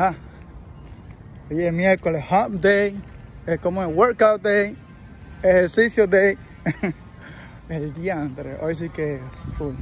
Ja. Hoy es miércoles, hump day, es como el workout day, ejercicio day. El día anterior, hoy sí que full.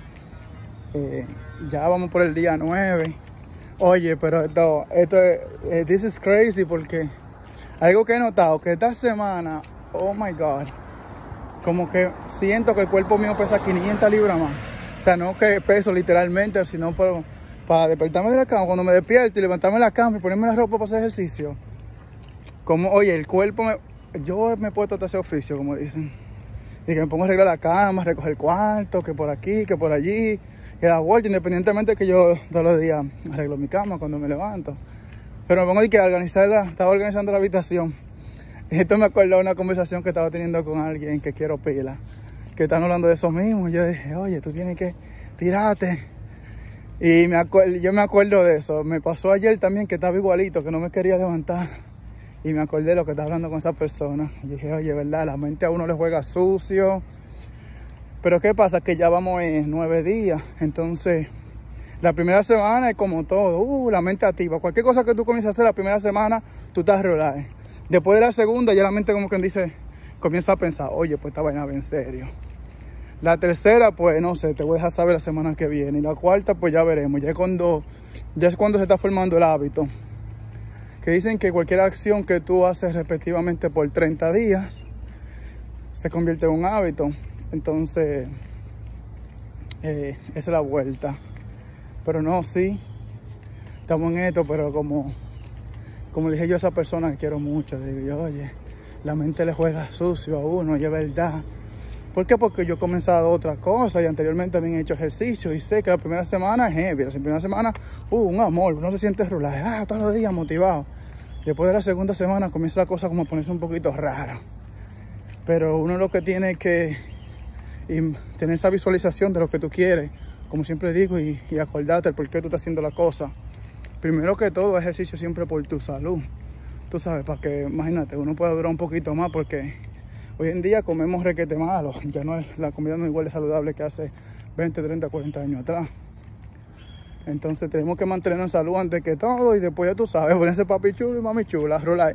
Ya vamos por el día 9. Oye, pero this is crazy porque algo que he notado, que esta semana, oh my God, como que siento que el cuerpo mío pesa 500 libras más. O sea, no que peso literalmente, sino para despertarme de la cama, cuando me despierto y levantarme de la cama y ponerme la ropa para hacer ejercicio. Como, oye, el cuerpo, yo me he puesto a hacer oficio, como dicen. Y que me pongo a arreglar la cama, recoger el cuarto, que por aquí, que por allí. Y da vuelta, independientemente que yo todos los días arreglo mi cama cuando me levanto. Pero me pongo a estaba organizando la habitación. Y esto me acuerda de una conversación que estaba teniendo con alguien que quiero pila. Que están hablando de eso mismo. Y yo dije, oye, tú tienes que tirarte. Y yo me acuerdo de eso. Me pasó ayer también que estaba igualito, que no me quería levantar. Y me acordé de lo que estaba hablando con esa persona. Y dije, oye, ¿verdad? La mente a uno le juega sucio. Pero ¿qué pasa? Que ya vamos en 9 días. Entonces, la primera semana es como todo. La mente activa. Cualquier cosa que tú comiences a hacer la primera semana, tú estás relax. Después de la segunda, ya la mente como quien dice, comienza a pensar, oye, pues esta vaina va en serio. La tercera, pues no sé, te voy a dejar saber la semana que viene. Y la cuarta, pues ya veremos. Ya es cuando se está formando el hábito. Que dicen que cualquier acción que tú haces respectivamente por 30 días se convierte en un hábito. Entonces, esa es la vuelta. Pero no, sí, estamos en esto, pero como le dije yo a esa persona que quiero mucho, le digo yo, oye, la mente le juega sucio a uno, y es verdad. ¿Por qué? Porque yo he comenzado otras cosas y anteriormente también he hecho ejercicio y sé que la primera semana es heavy. La primera semana, un amor, uno se siente rular, todos los días motivado. Después de la segunda semana comienza la cosa como a ponerse un poquito rara. Pero uno lo que tiene que tener esa visualización de lo que tú quieres, como siempre digo, y acordarte el por qué tú estás haciendo la cosa. Primero que todo, ejercicio siempre por tu salud. Tú sabes, para que, imagínate, uno pueda durar un poquito más porque hoy en día comemos requete malo. Ya la comida no es igual de saludable que hace 20, 30, 40 años atrás. Entonces tenemos que mantenernos en salud antes que todo y después ya tú sabes, ponerse papi chulo y mami chula, rolar.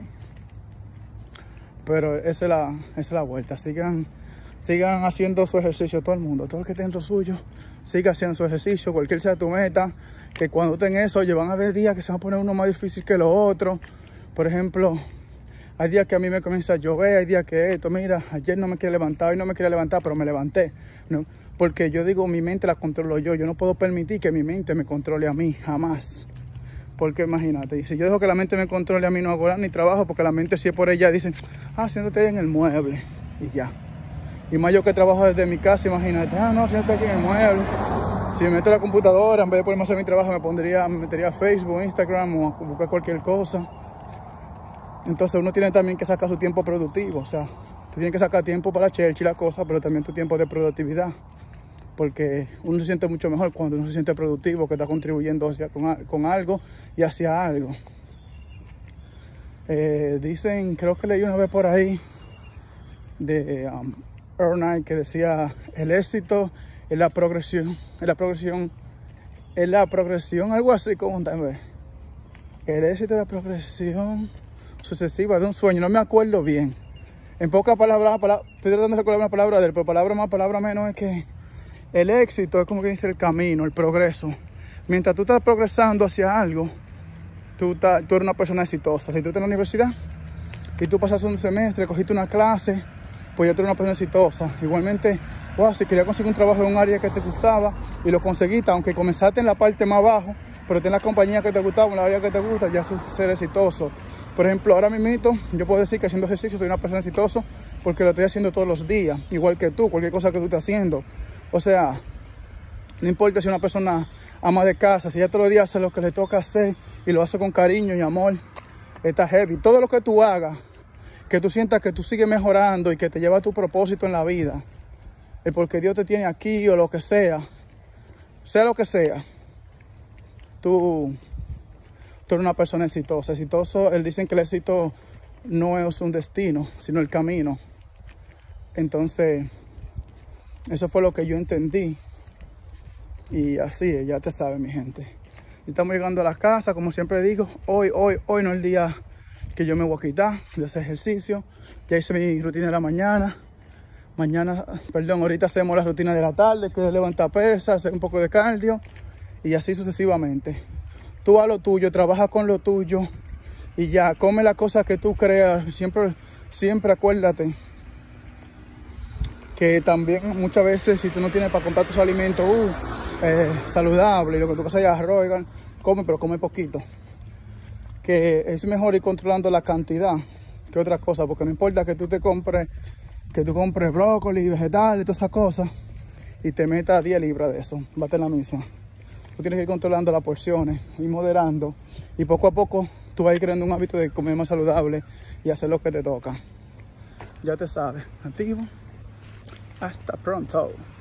Pero esa es la vuelta. Sigan haciendo su ejercicio todo el mundo, todo el que esté en lo suyo, siga haciendo su ejercicio, cualquier sea tu meta, que cuando estén eso, oye, van a haber días que se van a poner uno más difícil que los otros. Por ejemplo, hay días que a mí me comienza a llover, hay días que esto, mira, ayer no me quería levantar, hoy no me quería levantar, pero me levanté, ¿no? Porque yo digo, mi mente la controlo yo no puedo permitir que mi mente me controle a mí, jamás. Porque imagínate, si yo dejo que la mente me controle a mí, no hago nada ni trabajo, porque la mente si es por ella, dicen, siéntate ahí en el mueble, y ya. Y más yo que trabajo desde mi casa, imagínate, no, siéntate aquí en el mueble. Si me meto a la computadora, en vez de ponerme a hacer mi trabajo, me metería a Facebook, Instagram o a buscar cualquier cosa. Entonces uno tiene también que sacar su tiempo productivo, o sea, tú tienes que sacar tiempo para church y la cosa, pero también tu tiempo de productividad. Porque uno se siente mucho mejor cuando uno se siente productivo, que está contribuyendo con algo y hacia algo. Dicen, creo que leí una vez por ahí, de Earl Knight, que decía, el éxito es la progresión, algo así como también. El éxito es la progresión sucesiva de un sueño, no me acuerdo bien. En pocas palabras, estoy tratando de recordar una palabra de él, pero palabra más, palabra menos, es que el éxito es como que dice el camino, el progreso. Mientras tú estás progresando hacia algo, tú eres una persona exitosa. Si tú estás en la universidad y tú pasas un semestre, cogiste una clase, pues ya tú eres una persona exitosa. Igualmente, si querías conseguir un trabajo en un área que te gustaba y lo conseguiste, aunque comenzaste en la parte más abajo, pero en la compañía que te gustaba, en la área que te gusta, ya ser exitoso. Por ejemplo, ahora mismo yo puedo decir que haciendo ejercicio soy una persona exitosa porque lo estoy haciendo todos los días, igual que tú, cualquier cosa que tú estés haciendo. O sea, no importa si una persona ama de casa, si ya todos los días hace lo que le toca hacer y lo hace con cariño y amor, está heavy. Todo lo que tú hagas, que tú sientas que tú sigues mejorando y que te lleva a tu propósito en la vida, el porque Dios te tiene aquí o lo que sea lo que sea, tú eres una persona exitosa. Exitoso, él dicen que el éxito no es un destino, sino el camino. Entonces, eso fue lo que yo entendí. Y así, ya te sabes, mi gente. Y estamos llegando a la casa, como siempre digo, hoy no es el día que yo me voy a quitar de hacer ejercicio. Ya hice mi rutina de la mañana. Ahorita hacemos la rutina de la tarde, que es levantar pesas, hacer un poco de cardio y así sucesivamente. Tú haz lo tuyo, trabaja con lo tuyo y ya, come las cosas que tú creas. Siempre acuérdate que también muchas veces si tú no tienes para comprar tus alimentos saludables, lo que tú pasas allá, arroz, come, pero come poquito. Que es mejor ir controlando la cantidad que otra cosa, porque no importa que tú compres brócoli, vegetales y todas esas cosas y te metas 10 libras de eso, va a tener la misma. Tú tienes que ir controlando las porciones, ir moderando y poco a poco tú vas a ir creando un hábito de comer más saludable y hacer lo que te toca. Ya te sabes, activo. Hasta pronto.